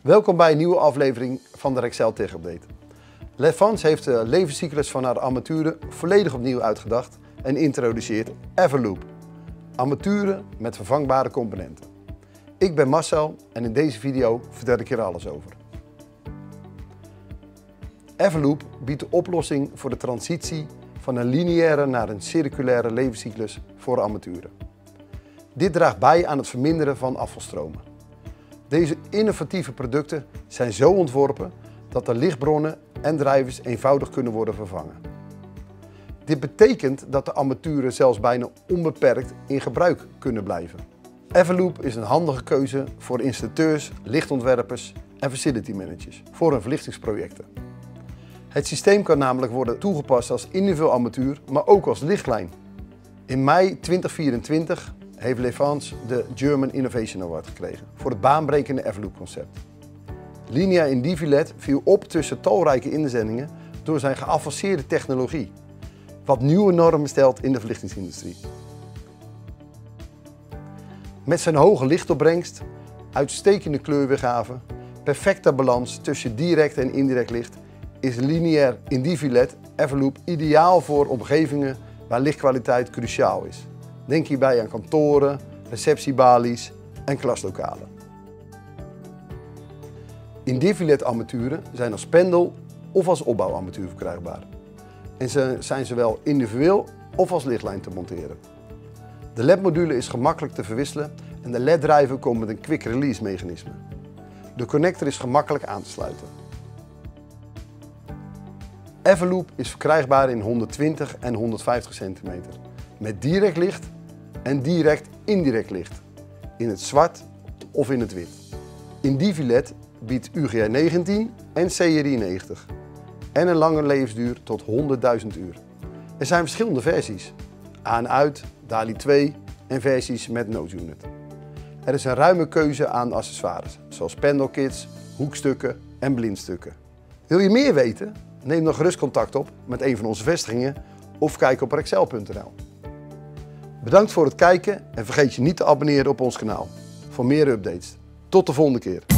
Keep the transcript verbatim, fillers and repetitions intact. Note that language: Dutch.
Welkom bij een nieuwe aflevering van de Rexel Tech Update. Levance heeft de levenscyclus van haar armaturen volledig opnieuw uitgedacht en introduceert Everloop. Armaturen met vervangbare componenten. Ik ben Marcel en in deze video vertel ik hier alles over. Everloop biedt de oplossing voor de transitie van een lineaire naar een circulaire levenscyclus voor armaturen. Dit draagt bij aan het verminderen van afvalstromen. Deze innovatieve producten zijn zo ontworpen dat de lichtbronnen en drijvers eenvoudig kunnen worden vervangen. Dit betekent dat de armaturen zelfs bijna onbeperkt in gebruik kunnen blijven. Everloop is een handige keuze voor installateurs, lichtontwerpers en facility managers voor hun verlichtingsprojecten. Het systeem kan namelijk worden toegepast als individueel armatuur, maar ook als lichtlijn. In mei tweeduizend vierentwintig heeft Levance de German Innovation Award gekregen voor het baanbrekende Everloop concept. Linea Indivilet viel op tussen talrijke inzendingen door zijn geavanceerde technologie, wat nieuwe normen stelt in de verlichtingsindustrie. Met zijn hoge lichtopbrengst, uitstekende kleurweergave, perfecte balans tussen direct en indirect licht, is Linea Indivilet Everloop ideaal voor omgevingen waar lichtkwaliteit cruciaal is. Denk hierbij aan kantoren, receptiebalies en klaslokalen. Indivilet armaturen zijn als pendel of als opbouwarmatuur verkrijgbaar. En ze zijn zowel individueel of als lichtlijn te monteren. De L E D-module is gemakkelijk te verwisselen en de L E D-drijver komt met een quick release mechanisme. De connector is gemakkelijk aan te sluiten. Everloop is verkrijgbaar in honderdtwintig en honderdvijftig centimeter. Met direct licht en direct indirect licht. In het zwart of in het wit. Indivilet biedt U G A negentien en C R I negentig. En een lange levensduur tot honderdduizend uur. Er zijn verschillende versies. Aan uit, DALI twee en versies met nose unit. Er is een ruime keuze aan accessoires, zoals pendelkits, hoekstukken en blindstukken. Wil je meer weten? Neem dan gerust contact op met een van onze vestigingen of kijk op rexel punt n l. Bedankt voor het kijken en vergeet je niet te abonneren op ons kanaal voor meer updates. Tot de volgende keer.